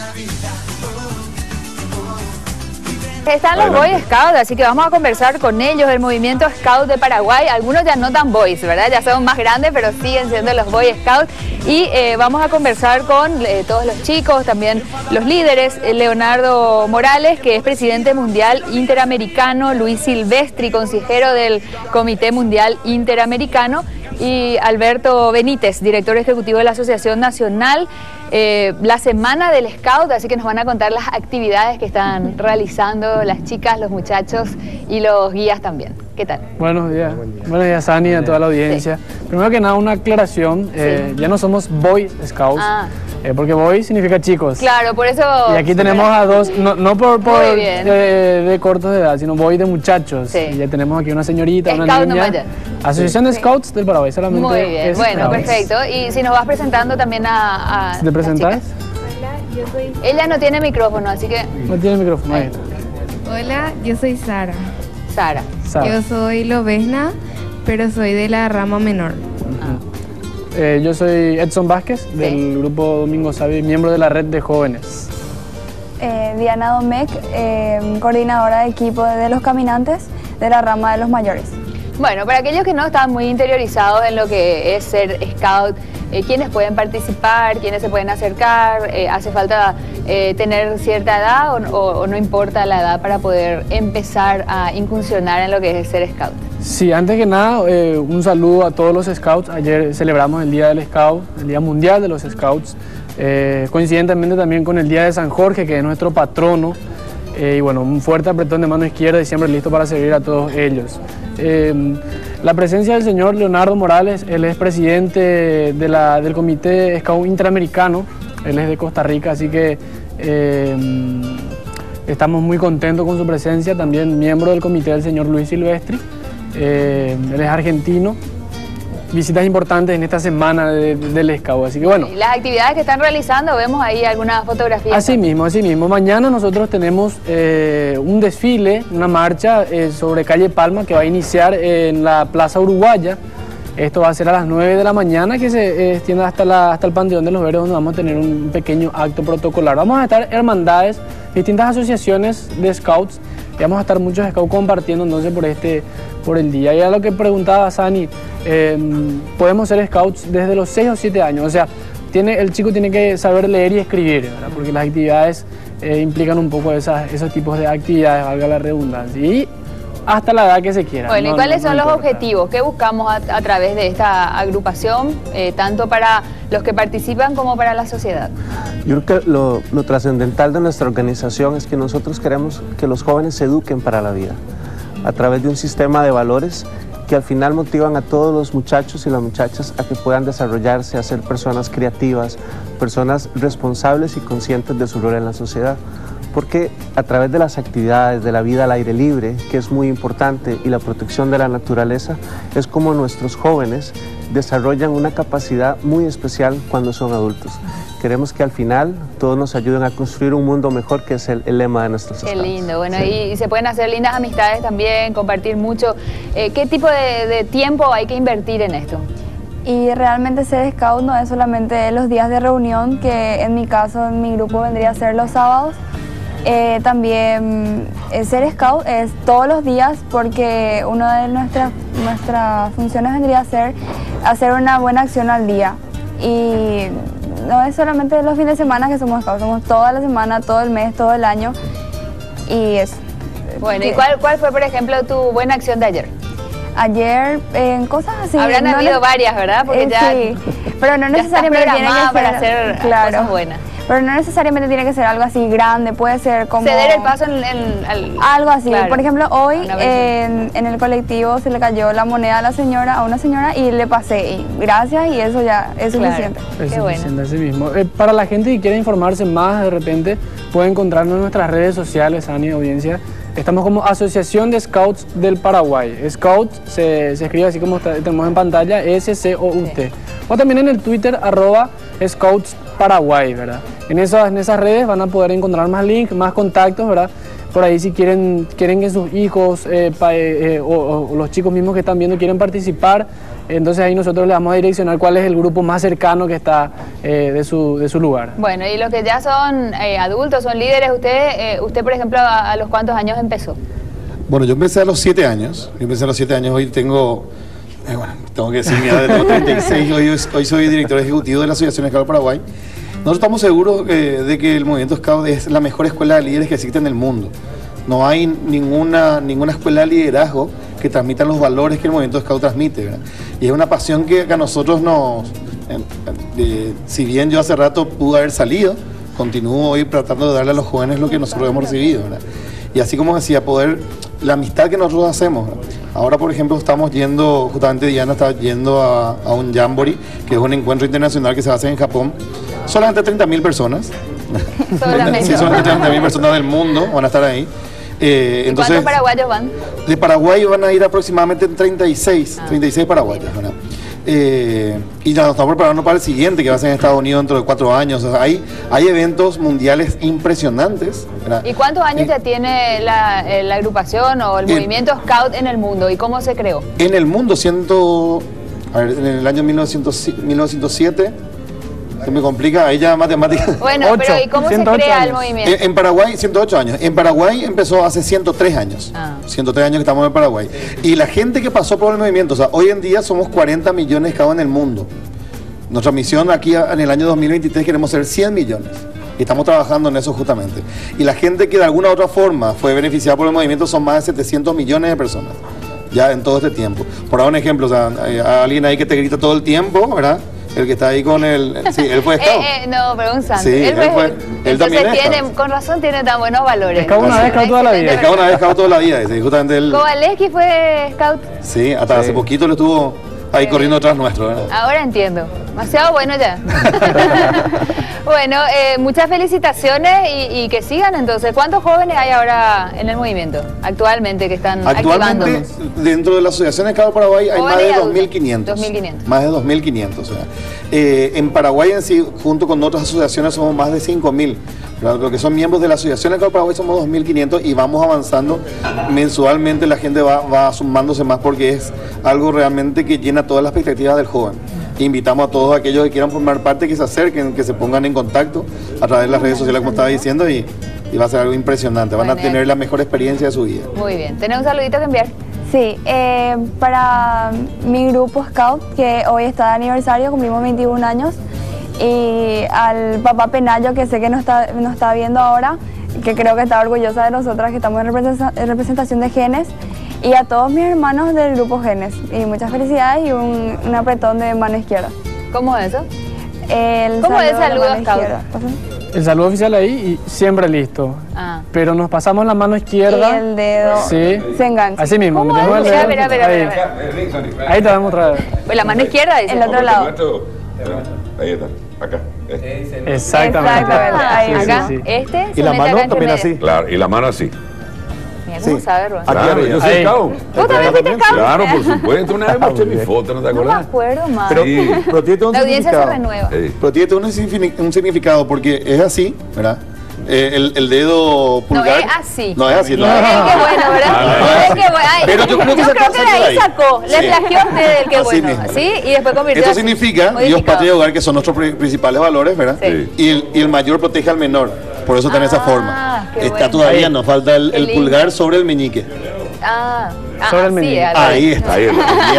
Están los Boy Scouts, así que vamos a conversar con ellos del movimiento Scout de Paraguay. Algunos ya no tan boys, ¿verdad? Ya son más grandes, pero siguen siendo los Boy Scouts. Y vamos a conversar con todos los chicos, también los líderes. Leonardo Morales, que es presidente mundial interamericano. Luis Silvestri, consejero del Comité Mundial Interamericano. Y Alberto Benítez, director ejecutivo de la Asociación Nacional. La semana del Scout, así que nos van a contar las actividades que están realizando las chicas, los muchachos y los guías también. ¿Qué tal? Buenos días. Buenos días, Sani, a toda la audiencia. Sí. Primero que nada, una aclaración. Ya no somos Boy Scouts, porque Boy significa chicos. Claro, por eso... Y aquí tenemos a dos, no por de cortos de edad, sino Boy de muchachos. Sí. Y ya tenemos aquí una señorita, Scout una niña. Nomás. Asociación de Scouts del Paraguay, solamente. Muy bien, bueno, Scouts. Perfecto. Y si nos vas presentando también a ¿Te presentás? Hola, yo soy... Ella no tiene micrófono, así que... No tiene micrófono, ahí está. Hola, yo soy Sara. Sara. Yo soy lobesna, pero soy de la rama menor. Yo soy Edson Vázquez, del grupo Domingo Sabi, miembro de la red de jóvenes. Diana Domecq, coordinadora de equipo de los caminantes de la rama de los mayores. Bueno, para aquellos que no están muy interiorizados en lo que es ser scout, ¿quiénes pueden participar? ¿Quiénes se pueden acercar? ¿Hace falta tener cierta edad o no importa la edad para poder empezar a incursionar en lo que es ser scout? Sí, antes que nada, un saludo a todos los scouts. Ayer celebramos el Día del Scout, el Día Mundial de los Scouts, coincidentemente también con el Día de San Jorge, que es nuestro patrono. Y bueno, un fuerte apretón de mano izquierda y siempre listo para servir a todos ellos. La presencia del señor Leonardo Morales, él es presidente del Comité Scout Interamericano, él es de Costa Rica, así que estamos muy contentos con su presencia. También miembro del comité del señor Luis Silvestri, él es argentino. Visitas importantes en esta semana del Scout, así que bueno. Las actividades que están realizando, vemos ahí algunas fotografías. Así mismo. Mañana nosotros tenemos un desfile, una marcha sobre calle Palma que va a iniciar en la Plaza Uruguaya. Esto va a ser a las 9 de la mañana, que se extienda hasta el Panteón de los Verdes, donde vamos a tener un pequeño acto protocolar. Vamos a estar hermandades, distintas asociaciones de scouts, y vamos a estar muchos scouts compartiendo entonces por el día. Y a lo que preguntaba Sani, podemos ser scouts desde los 6 o 7 años, o sea, el chico tiene que saber leer y escribir, ¿verdad? Porque las actividades implican un poco esos tipos de actividades, valga la redundancia, y hasta la edad que se quiera. Bueno, ¿y cuáles son los objetivos que buscamos a través de esta agrupación, tanto para los que participan como para la sociedad? Yo creo que lo trascendental de nuestra organización es que nosotros queremos que los jóvenes se eduquen para la vida, a través de un sistema de valores que al final motivan a todos los muchachos y las muchachas a que puedan desarrollarse, a ser personas creativas, personas responsables y conscientes de su rol en la sociedad. Porque a través de las actividades, de la vida al aire libre, que es muy importante, y la protección de la naturaleza, es como nuestros jóvenes desarrollan una capacidad muy especial cuando son adultos. Queremos que al final todos nos ayuden a construir un mundo mejor, que es el lema de nuestros scouts. Qué lindo, bueno, y se pueden hacer lindas amistades también, compartir mucho. ¿Qué tipo de tiempo hay que invertir en esto? Y realmente ser scout no es solamente los días de reunión, que en mi caso, en mi grupo vendría a ser los sábados. También ser scout es todos los días, porque una de nuestras funciones vendría a ser hacer una buena acción al día. Y no es solamente los fines de semana que somos scouts, somos toda la semana, todo el mes, todo el año. Y eso. Bueno, ¿y cuál fue, por ejemplo, tu buena acción de ayer? Ayer, cosas así. Habrán habido varias, ¿verdad? Porque ya, sí, pero no necesariamente tiene que ser para hacer cosas buenas. Pero no necesariamente tiene que ser algo así grande, puede ser como... Ceder el paso algo así. Claro. Por ejemplo, hoy en el colectivo se le cayó la moneda a una señora y le pasé. Y gracias, y eso ya es suficiente. Es suficiente, así mismo. Para la gente que quiera informarse más, de repente, puede encontrarnos en nuestras redes sociales, Sani, audiencia. Estamos como Asociación de Scouts del Paraguay. Scout se escribe así como tenemos en pantalla, S-C-O-U-T. O también en el Twitter, @ScoutsParaguay, ¿verdad? En esas redes van a poder encontrar más links, más contactos, ¿verdad? por ahí si quieren que sus hijos o los chicos mismos que están viendo quieren participar, entonces ahí nosotros le vamos a direccionar cuál es el grupo más cercano que está de su lugar. Bueno, y los que ya son adultos, son líderes, usted por ejemplo, ¿a los cuántos años empezó? Bueno, yo empecé a los 7 años. Hoy tengo, tengo que decir mi edad, tengo 36, hoy soy director ejecutivo de la Asociación Scout Paraguay. Nosotros estamos seguros de que el movimiento Scout es la mejor escuela de líderes que existe en el mundo. No hay ninguna escuela de liderazgo que transmita los valores que el movimiento Scout transmite, ¿verdad? Y es una pasión que a nosotros si bien yo hace rato pude haber salido, continúo hoy tratando de darle a los jóvenes lo que nosotros hemos recibido, ¿verdad? Y así como decía, la amistad que nosotros hacemos, ¿verdad? Ahora, por ejemplo, estamos yendo, justamente Diana está yendo a un Jamboree, que es un encuentro internacional que se hace en Japón. Solamente 30.000 personas. Solamente. Sí, solamente 30.000 personas del mundo van a estar ahí. Entonces, ¿cuántos paraguayos van? De Paraguay van a ir aproximadamente 36 paraguayos, ¿verdad? Y ya nos estamos preparando para el siguiente, que va a ser en Estados Unidos dentro de 4 años. O sea, hay eventos mundiales impresionantes, ¿verdad? ¿Y cuántos años ya tiene la agrupación o el movimiento Scout en el mundo? ¿Y cómo se creó? En el mundo, en el año 1907, se me complica, ahí ya matemáticas. Bueno, pero ¿y cómo se crea el movimiento? En Paraguay, 108 años. En Paraguay empezó hace 103 años. 103 años que estamos en Paraguay. Y la gente que pasó por el movimiento, o sea, hoy en día somos 40 millones cada en el mundo. Nuestra misión aquí en el año 2023 queremos ser 100 millones. Y estamos trabajando en eso justamente. Y la gente que de alguna u otra forma fue beneficiada por el movimiento son más de 700 millones de personas. Ya en todo este tiempo. Por dar un ejemplo, o sea, hay alguien ahí que te grita todo el tiempo, ¿verdad? El que está ahí con sí, él fue Scout. No, pero un santo. Sí, él también es Scout. Con razón tiene tan buenos valores. Scout una vez, Scout toda la vida. Scout una vez, Scout toda la vida. Sí, justamente él. Kowaleski fue Scout. Sí, hasta hace poquito le estuvo ahí corriendo atrás nuestro, ¿verdad? Ahora entiendo. Demasiado bueno ya. Bueno, muchas felicitaciones y que sigan entonces. ¿Cuántos jóvenes hay ahora en el movimiento actualmente que están Actualmente, dentro de la Asociación Scout Paraguay hay más de 2.500. 2.500. Más de 2.500. O sea, en Paraguay en sí, junto con otras asociaciones, somos más de 5.000. Lo que son miembros de la Asociación Scout Paraguay somos 2.500 y vamos avanzando mensualmente. La gente va sumándose más porque es algo realmente que llena todas las expectativas del joven. Invitamos a todos aquellos que quieran formar parte que se acerquen, que se pongan en contacto a través de las redes sociales, como estaba diciendo, y va a ser algo impresionante. Van a tener la mejor experiencia de su vida. Muy bien. ¿Tenés un saludito que enviar? Sí, para mi grupo Scout, que hoy está de aniversario, cumplimos 21 años, y al papá Penayo, que sé que nos está viendo ahora, que creo que está orgullosa de nosotras, que estamos en representación de Genes, y a todos mis hermanos del grupo Genes. Y muchas felicidades y un apretón de mano izquierda. ¿Cómo es eso? ¿Cómo es el saludo Scout? El saludo oficial ahí y siempre listo. Pero nos pasamos la mano izquierda. Y el dedo se engancha. Así mismo. ¿Cómo es? Espera. Ahí te vamos otra vez. Pues la mano izquierda dice. El otro lado. Ahí está, acá. Exactamente. Ahí. Acá, sí. Y la mano también así. Claro, y la mano así. Mira, ¿cómo sabe, Ron? Claro, yo soy Scout. ¿Vos también fuiste Scout? Claro, por supuesto. Una vez mostré mi foto, ¿no te No me acuerdas? acuerdo más. Pero tiene un La audiencia se significado. renueva. Pero tiene un significado porque es así, ¿verdad? El dedo pulgar. No es así. No es así. No es el que bueno, ¿verdad? No es el que bueno. Ay, Pero yo creo que de ahí sacó. Le plagió a usted del que Así bueno. mismo. ¿Sí? Y después convirtió. Esto significa Dios, modificado. patria y hogar, que son nuestros principales valores, ¿verdad? Sí. Y el mayor protege al menor. Por eso está en esa forma. Qué Está bueno. todavía, nos falta el Qué lindo. pulgar sobre el meñique. Sobre el sí, meñique. Ahí está. Ahí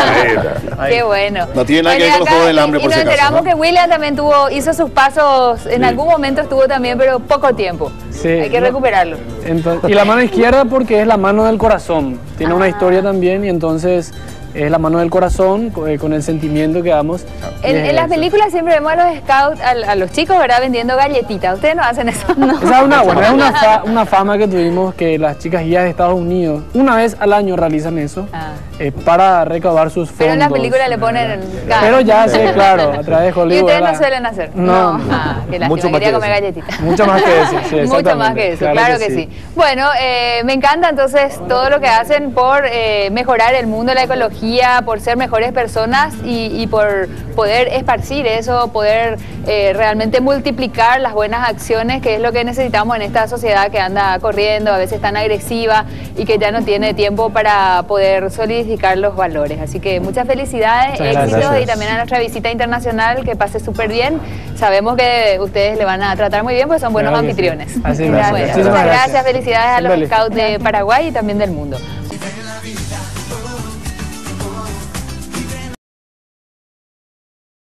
está. Qué bueno. No tiene nada que ver con los acá, Juegos del Hambre, y por nos si acaso, enteramos ¿no? que William también hizo sus pasos, en algún momento estuvo también, pero poco tiempo. Sí. Hay que recuperarlo. Y la mano izquierda porque es la mano del corazón. Tiene una historia también y entonces es la mano del corazón con el sentimiento que damos. En las películas siempre vemos a los scouts, a los chicos, ¿verdad? Vendiendo galletitas. ¿Ustedes no hacen eso? No. Esa es una fama que tuvimos que las chicas guías de Estados Unidos una vez al año realizan eso para recaudar sus fondos. Pero en las películas le ponen... Pero ya sé, claro, a través de Hollywood. ¿Y ustedes no suelen hacer? No. Qué lástima, Mucho más quería que comer eso. galletitas. Mucho más que eso, sí, Mucho más que eso, claro que sí. Bueno, me encanta entonces todo lo que hacen por mejorar el mundo de la ecología. energía, por ser mejores personas y por poder esparcir eso, poder realmente multiplicar las buenas acciones, que es lo que necesitamos en esta sociedad que anda corriendo, a veces tan agresiva y que ya no tiene tiempo para poder solidificar los valores. Así que muchas felicidades, éxitos y también a nuestra visita internacional, que pase súper bien. Sabemos que ustedes le van a tratar muy bien, pues son buenos anfitriones. Así es. Muchas gracias, felicidades a los scouts de Paraguay y también del mundo.